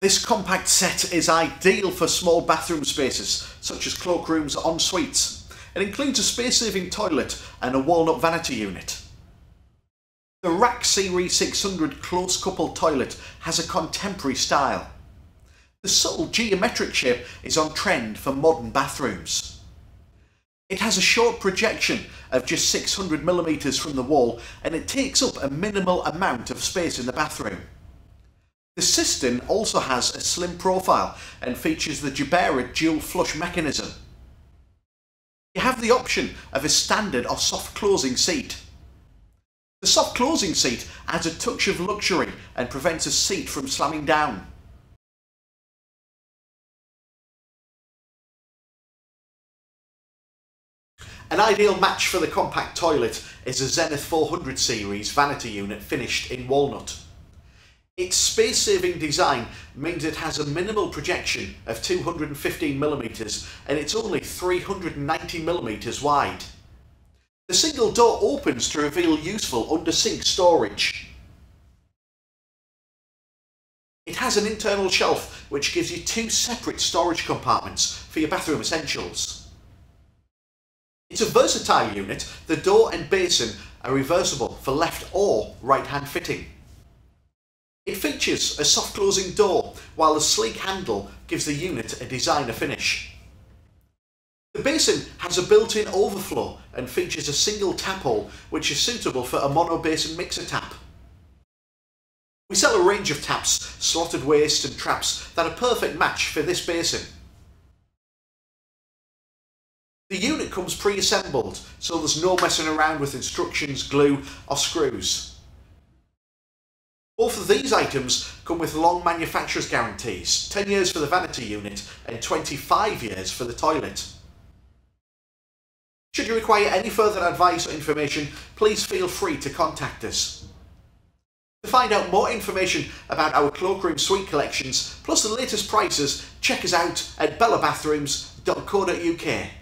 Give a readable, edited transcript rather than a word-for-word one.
This compact set is ideal for small bathroom spaces, such as cloakrooms or en-suites. It includes a space-saving toilet and a Walnut Vanity unit. The Rack Series 600 close-coupled toilet has a contemporary style. The subtle geometric shape is on trend for modern bathrooms. It has a short projection of just 600mm from the wall, and it takes up a minimal amount of space in the bathroom. The cistern also has a slim profile and features the Bowburn dual flush mechanism. You have the option of a standard or soft closing seat. The soft closing seat adds a touch of luxury and prevents a seat from slamming down. An ideal match for the compact toilet is a Zenith 400 series vanity unit finished in walnut. Its space-saving design means it has a minimal projection of 215mm and it's only 390mm wide. The single door opens to reveal useful under-sink storage. It has an internal shelf which gives you two separate storage compartments for your bathroom essentials. It's a versatile unit. The door and basin are reversible for left or right hand fitting. It features a soft closing door, while the sleek handle gives the unit a designer finish. The basin has a built-in overflow and features a single tap hole which is suitable for a mono basin mixer tap. We sell a range of taps, slotted waste and traps that are a perfect match for this basin. The unit comes pre-assembled, so there's no messing around with instructions, glue or screws. Both of these items come with long manufacturer's guarantees, 10 years for the vanity unit and 25 years for the toilet. Should you require any further advice or information, please feel free to contact us. To find out more information about our cloakroom suite collections, plus the latest prices, check us out at bellabathrooms.co.uk.